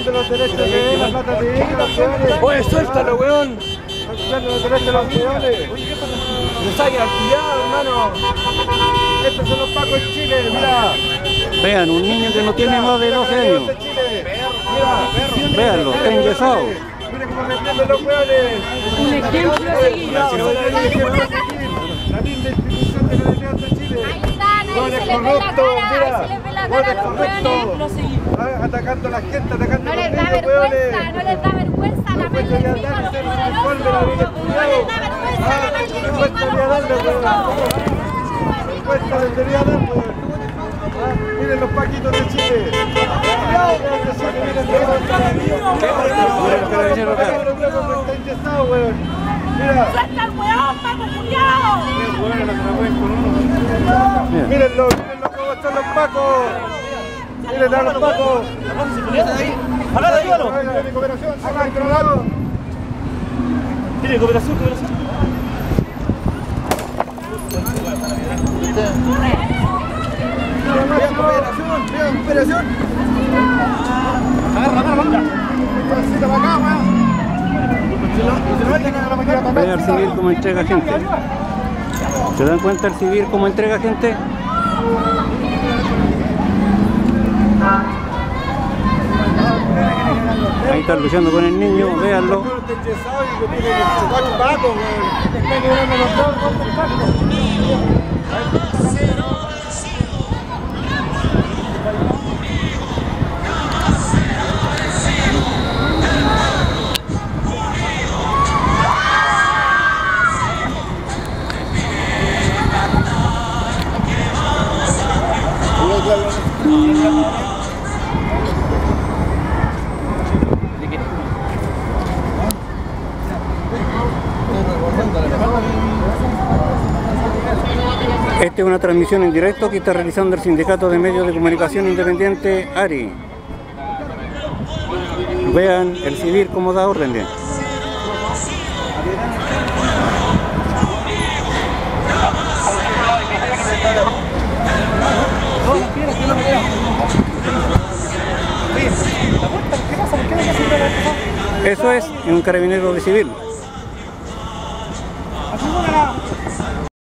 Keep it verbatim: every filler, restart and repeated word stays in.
suelta los derechos de la plata de ellos, los peones. Oye, suéltalo, weón. Suelta los derechos de los peones. No saquen al cuidado, hermano. Estos son los pacos en Chile, mira. Vean, un niño que no tiene más de doce años. Mira, Véanlo, está enyesado. mira cómo reprenden los peones. Un ejemplo a seguir. La misma institución de la Alianza de Chile. Ahí están, ahí se les ve la cara, ahí se les ve la cara a los hueones. Ah, atacando a la gente, atacando No a los les da niños, vergüenza, hueones. no les da vergüenza la Pues madre ya del dan pico, ser los uniforme la vida poderosos. No les da vergüenza la madre del pico, Cuesta los ya darle, weón. poderosos. Cuesta debería dar, weón. Ah, miren los paquitos de Chile. Miren de Chile, miren de carabinero acá. Está inyectado, weón. Mira. ¡Suelta al weón, Paco culiao! Mírenlo, mírenlo cómo están los pacos. Miren a los pacos. Acá, ayúdalo. Tiene cooperación, acá entre los lados. Tiene cooperación, cooperación. Vean cooperación, vean cooperación. Agarra, agarra, agarra. Para acá, weón. Vean al civil cómo entrega gente. ¿Se dan cuenta el civil cómo entrega gente? Ahí están luchando con el niño, véanlo. Esta es una transmisión en directo que está realizando el Sindicato de Medios de Comunicación Independiente, ARI. Vean el civil cómo da órdenes. Eso es un carabinero de civil.